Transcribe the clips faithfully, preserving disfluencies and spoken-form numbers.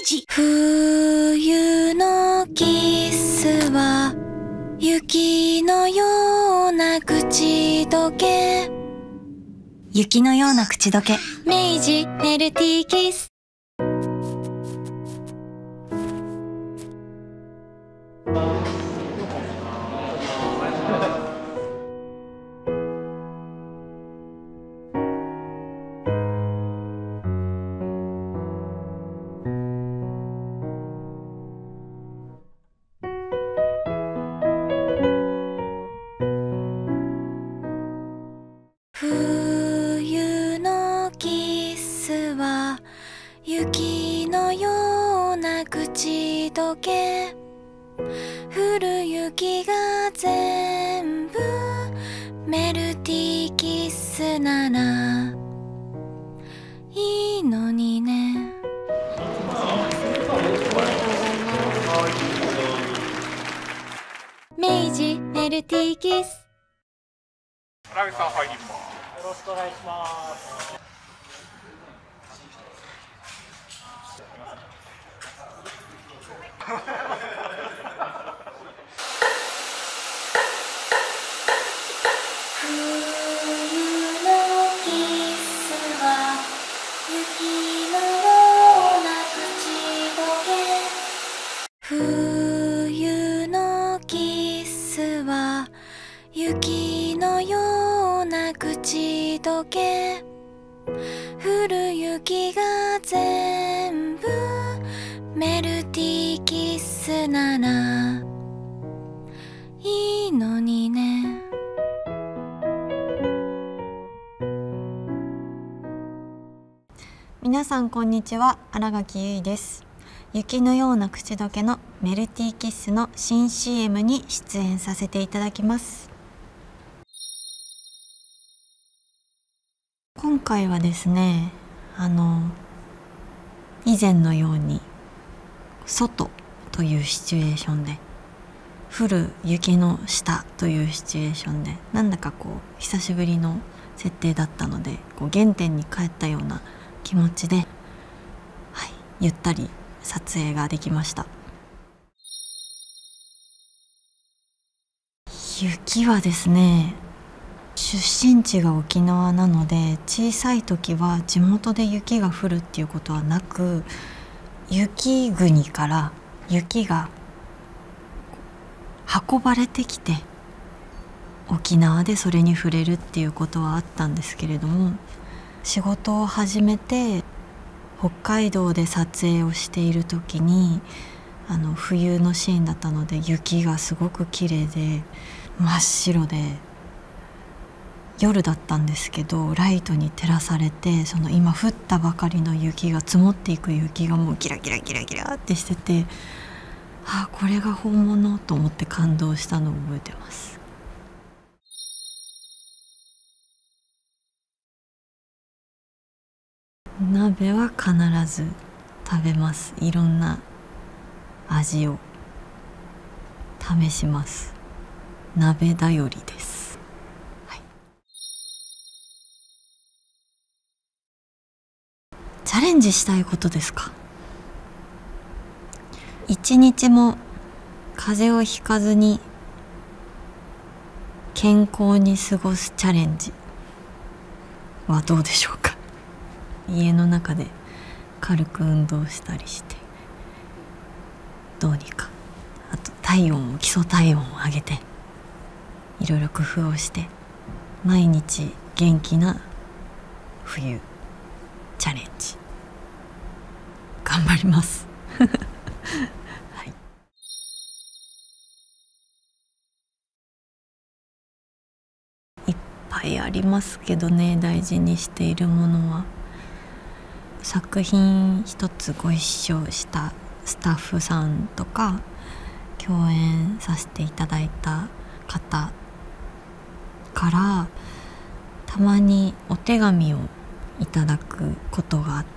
治。冬のキスは雪のような口どけ。雪のような口どけ。明治メルティーキス。冬のキスは雪のような口どけ。降る雪が全部メルティーキスならいいのにね。明治メルティーキス。 原口さん入ります。 よろしくお願いします。 冬のキスは雪のような口どけ。降る雪が全部メルティーキスならいいのにね。 皆さんこんにちは、新垣結衣です。雪のような口どけのメルティーキッスの新 シーエム に出演させていただきます。今回はですね、あの以前のように外というシチュエーションで、降る雪の下というシチュエーションで、なんだかこう久しぶりの設定だったので、こう原点に帰ったような気持ちで、はい、ゆったり撮影ができました。雪はですね、出身地が沖縄なので、小さい時は地元で雪が降るっていうことはなく、雪国から雪が運ばれてきて沖縄でそれに触れるっていうことはあったんですけれども、仕事を始めて北海道で撮影をしている時に、あの冬のシーンだったので、雪がすごく綺麗で真っ白で、夜だったんですけどライトに照らされて、その今降ったばかりの雪が、積もっていく雪がもうギラギラギラギラってしてて、ああこれが本物と思って感動したのを覚えてます。鍋は必ず食べます。いろんな味を試します。鍋だよりです、はい。チャレンジしたいことですか。一日も風邪をひかずに健康に過ごすチャレンジはどうでしょうか。家の中で軽く運動したりして、どうにか、あと体温を基礎体温を上げて、いろいろ工夫をして毎日元気な冬チャレンジ頑張りますはい、いっぱいありますけどね、大事にしているものは。作品一つご一緒したスタッフさんとか、共演させていただいた方からたまにお手紙をいただくことがあって、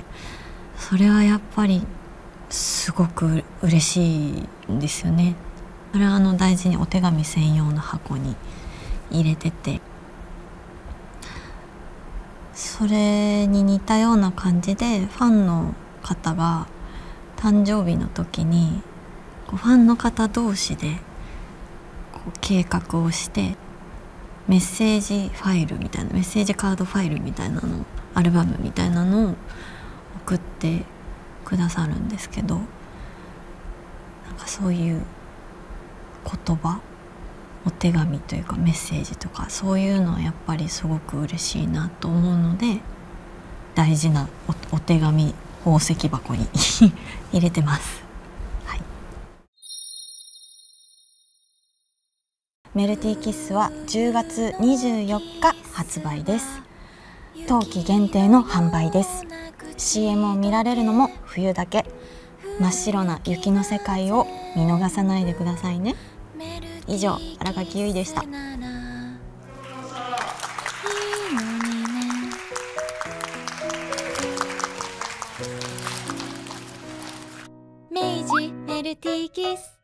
それはやっぱりすごく嬉しいんですよね。それはあの大事にお手紙専用の箱に入れてて、それに似たような感じでファンの方が誕生日の時にこうファンの方同士でこう計画をしてメッセージファイルみたいなメッセージカードファイルみたいなのアルバムみたいなのを送ってくださるんですけど、なんかそういう言葉、お手紙というかメッセージとかそういうのはやっぱりすごく嬉しいなと思うので、大事な お, お手紙宝石箱に入れてます、はい、メルティーキッスはじゅうがつにじゅうよっか発売です。冬季限定の販売です。 シーエム を見られるのも冬だけ。真っ白な雪の世界を見逃さないでくださいね。以上、新垣結衣でした。 明治メルティーキス。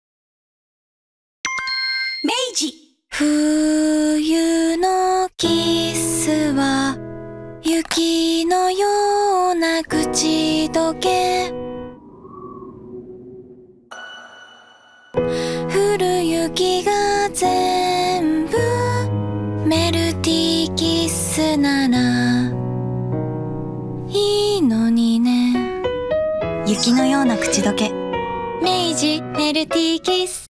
明治。冬のキスは雪のような口どけ。降る雪が全部メルティーキスならいいのにね。 雪のような口どけ。 明治メルティーキス。